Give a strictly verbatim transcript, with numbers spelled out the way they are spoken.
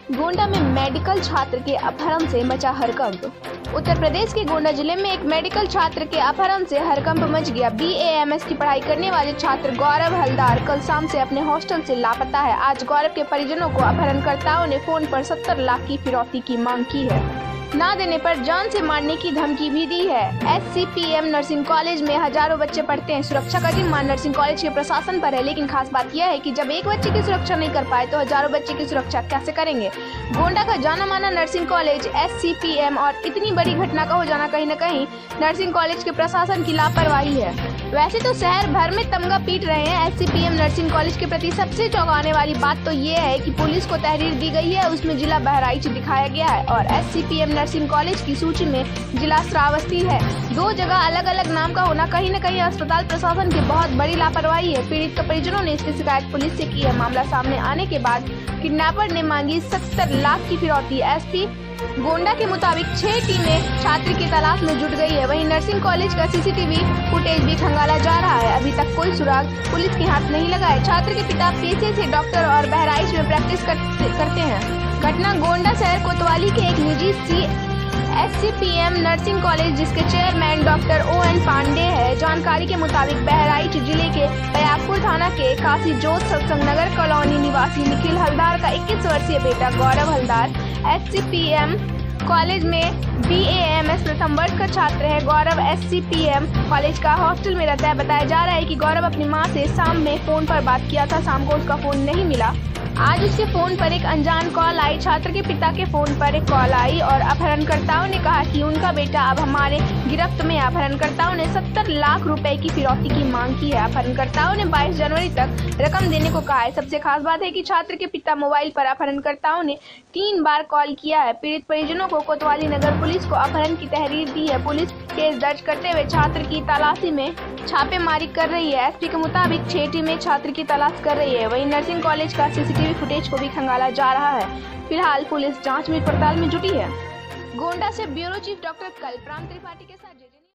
गोंडा में मेडिकल छात्र के अपहरण से मचा हड़कंप। उत्तर प्रदेश के गोंडा जिले में एक मेडिकल छात्र के अपहरण से हड़कंप मच गया। बी ए एम एस की पढ़ाई करने वाले छात्र गौरव हलदार कल शाम से अपने हॉस्टल से लापता है। आज गौरव के परिजनों को अपहरणकर्ताओं ने फोन पर सत्तर लाख की फिरौती की मांग की है। ना देने पर जान से मारने की धमकी भी दी है। S C P M nursing college में हजारों बच्चे पढ़ते हैं। सुरक्षा का जिम्मा नर्सिंग कॉलेज के प्रशासन पर है, लेकिन खास बात यह है कि जब एक बच्चे की सुरक्षा नहीं कर पाए तो हजारों बच्चे की सुरक्षा कैसे करेंगे। गोंडा का जाना माना nursing college S C P M और इतनी बड़ी घटना का हो जाना कहीं न कहीं नर्सिंग कॉलेज के प्रशासन की लापरवाही है। वैसे तो शहर भर में तमगा पीट रहे हैं S C P M nursing college के प्रति। सबसे चौंकाने वाली बात तो ये है कि पुलिस को तहरीर दी गई है, उसमें जिला बहराइच दिखाया गया है और S C P M nursing college की सूची में जिला श्रावस्ती है। दो जगह अलग अलग नाम का होना कहीं न कहीं अस्पताल प्रशासन की बहुत बड़ी लापरवाही है। पीड़ित के परिजनों ने इसकी शिकायत पुलिस से की है। मामला सामने आने के बाद किडनैपर ने मांगी सत्तर लाख की फिरौती। एस पी गोंडा के मुताबिक छह टीमें छात्र की तलाश में जुट गई है। वहीं नर्सिंग कॉलेज का C C T V footage भी खंगाला जा रहा है। अभी तक कोई सुराग पुलिस के हाथ नहीं लगा है। छात्र के पिता पेशे से डॉक्टर और बहराइच में प्रैक्टिस करते हैं। घटना गोंडा शहर कोतवाली के एक निजी C S C P M nursing college जिसके chairman doctor O N Pandey है। जानकारी के मुताबिक बहराइच जिले के बयापुर थाना के काशी जोत सत्संग नगर कॉलोनी निवासी निखिल हलदार का इक्कीस वर्षीय बेटा Gaurav Haldar S C P M college में बी ए एम एस प्रथम वर्ष का छात्र है। Gaurav S C P M college का हॉस्टल में रहता है। बताया जा रहा है कि गौरव अपनी मां से शाम में फोन पर बात किया था। शाम को उसका फोन नहीं मिला। आज उसके फोन पर एक अनजान कॉल आई। छात्र के पिता के फोन पर एक कॉल आई और अपहरणकर्ताओं ने कहा कि उनका बेटा अब हमारे गिरफ्त में। अपहरणकर्ताओं ने सत्तर लाख रुपए की फिरौती की मांग की है। अपहरणकर्ताओं ने बाईस जनवरी तक रकम देने को कहा है। सबसे खास बात है कि छात्र के पिता मोबाइल पर अपहरणकर्ताओं ने तीन बार कॉल किया है। पीड़ित परिजनों को कोतवाली नगर पुलिस को अपहरण की तहरीर दी है। पुलिस केस दर्ज करते हुए छात्र की तलाशी में छापेमारी कर रही है। एस पी के मुताबिक छह टीमें छात्र की तलाश कर रही है। वहीं नर्सिंग कॉलेज का C C T V footage को भी खंगाला जा रहा है। फिलहाल पुलिस जांच में पड़ताल में जुटी है। गोंडा से bureau chief doctor Kalpram Tripathi के साथ